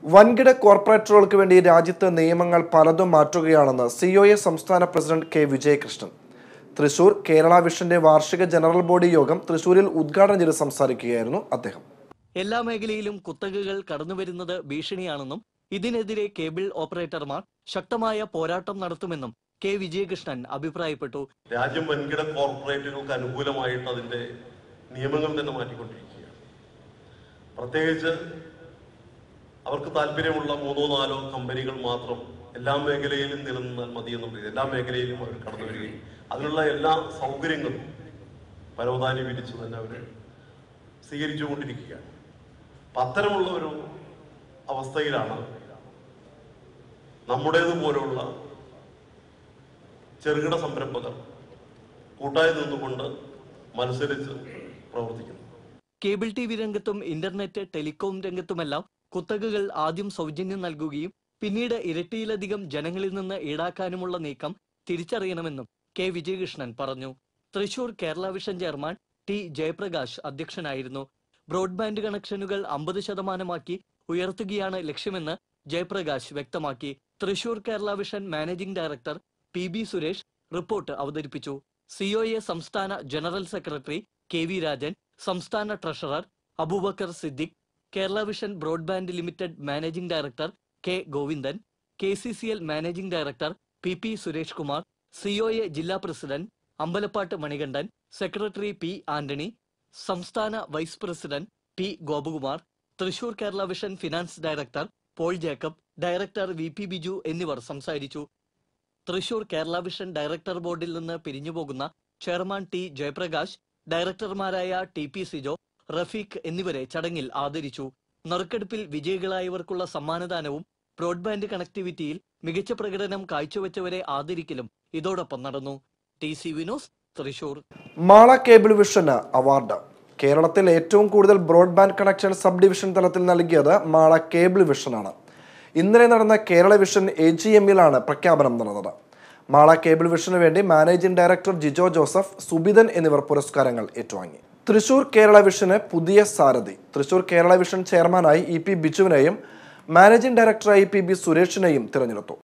വൻകിട കോർപ്പറേറ്റുകൾക്ക് വേണ്ടി രാജ്യത്ത് നിയമങ്ങൾ പലതും മാറ്റുകയാണെന്ന് സിഒഎ സംസ്ഥാന പ്രസിഡന്റ് കെ വിജയകൃഷ്ണൻ. തൃശൂർ കേരള വിഷന്റെ വാർഷിക ജനറൽ ബോഡി യോഗം തൃശൂരിൽ ഉദ്ഘാടനം ചെയ്ത് സംസാരിക്കുകയായിരുന്നു അദ്ദേഹം. എല്ലാ മേഖലയിലും കുത്തകകൾ കടന്നുവരുന്നത് ഭീഷണിയാണെന്നും ഇതിനെതിരെ കേബിൾ ഓപ്പറേറ്റർമാർ ശക്തമായ പോരാട്ടം നടത്തുമെന്നും കെ വിജയകൃഷ്ണൻ അഭിപ്രായപ്പെട്ടു. രാജ്യം വൻകിട കോർപ്പറേറ്റുകൾക്ക് അനുകൂലമായിട്ട് അതിന്റെ നിയമങ്ങൾ തന്നെ മാറ്റിക്കൊണ്ടിരിക്കുകയാണ്. പ്രത്യേകിച്ച് അവർക്ക് താല്പര്യമുള്ള 3-4 കമ്പനികൾ മാത്രം എല്ലാ മേഖലയിലും നിലനിന്നാൽ മതിയെന്നുള്ളത്. എല്ലാ മേഖലയിലും അവർ കടന്നു വരികയും അതിനുള്ള എല്ലാ സൗകര്യങ്ങളും പരവതാനി വിരിച്ചു തന്നെ അവർ സ്വീകരിച്ചുകൊണ്ടിരിക്കുകയാണ്. അത്തരമുള്ള ഒരു അവസ്ഥയിലാണ് നമ്മുടേതുപോലുള്ള ചെറുകിട സംരംഭകർ കൂട്ടായി നിന്നുകൊണ്ട് മത്സരിച്ച് പ്രവർത്തിക്കുന്നു. കേബിൾ ടി വി രംഗത്തും ഇന്റർനെറ്റ് ടെലികോം രംഗത്തുമെല്ലാം കുത്തകകൾ ആദ്യം സൗജന്യം നൽകുകയും പിന്നീട് ഇരട്ടിയിലധികം ജനങ്ങളിൽ നിന്ന് ഈടാക്കാനുമുള്ള നീക്കം തിരിച്ചറിയണമെന്നും കെ വിജയകൃഷ്ണൻ പറഞ്ഞു. Thrissur Kerala vision chairman T Jayaprakash അധ്യക്ഷനായിരുന്നു. ബ്രോഡ്ബാൻഡ് കണക്ഷനുകൾ 50% ഉയർത്തുകയാണ് ലക്ഷ്യമെന്ന് ജയപ്രകാശ് വ്യക്തമാക്കി. Thrissur Kerala vision managing director PB Suresh report അവതരിപ്പിച്ചു. സിഒഎ സംസ്ഥാന ജനറൽ സെക്രട്ടറി KV രാജൻ, സംസ്ഥാന treasurer Abubakar Siddique, Kerala vision broadband limited managing director K Govindan, KCCL managing director PP Suresh Kumar, COA ജില്ലാ president Ambalappattu Manikandan, secretary P Antony, സംസ്ഥാന vice president P Gopakumar, Thrissur Kerala vision finance director Paul Jacob, director VP Biju എന്നിവർ സംസാരിച്ചു. Thrissur Kerala vision director ബോർഡിൽ നിന്ന് പിരിഞ്ഞുപോകുന്ന chairman T Jayaprakash, ഡയറക്ടർമാരായ TP Sijo, Rafeeq എന്നിവരെ ചടങ്ങിൽ ആദരിച്ചു. നറുക്കെടുപ്പിൽ വിജയികളായവർക്കുള്ള സമ്മാനദാനവും ബ്രോഡ്ബാൻഡ് കണക്ടിവിറ്റിയിൽ മികച്ച പ്രകടനം കാഴ്ചവെച്ചവരെ ആദരിക്കലും ഇതോടൊപ്പം നടന്നു. TC വിനോസ്, തൃശൂർ. മാള കേബിൾ വിഷന് അവാർഡ്. കേരളത്തിൽ ഏറ്റവും കൂടുതൽ ബ്രോഡ്ബാൻഡ് കണക്ഷൻ സബ് ഡിവിഷൻ തലത്തിൽ നൽകിയത് മാള കേബിൾ വിഷനാണ്. ഇന്നലെ നടന്ന കേരള വിഷൻ AGMലാണ് പ്രഖ്യാപനം നടന്നത്. മാള കേബിൾ വിഷന് വേണ്ടി മാനേജിംഗ് ഡയറക്ടർ ജിജോ ജോസഫ്, സുബിതൻ എന്നിവർ പുരസ്കാരങ്ങൾ ഏറ്റുവാങ്ങി. തൃശൂർ കേരള വിഷന് പുതിയ സാരഥി. തൃശൂർ കേരള വിഷൻ ചെയർമാനായി EP ബിജുവിനെയും മാനേജിംഗ് ഡയറക്ടറായി PB സുരേഷിനെയും തിരഞ്ഞെടുത്തു.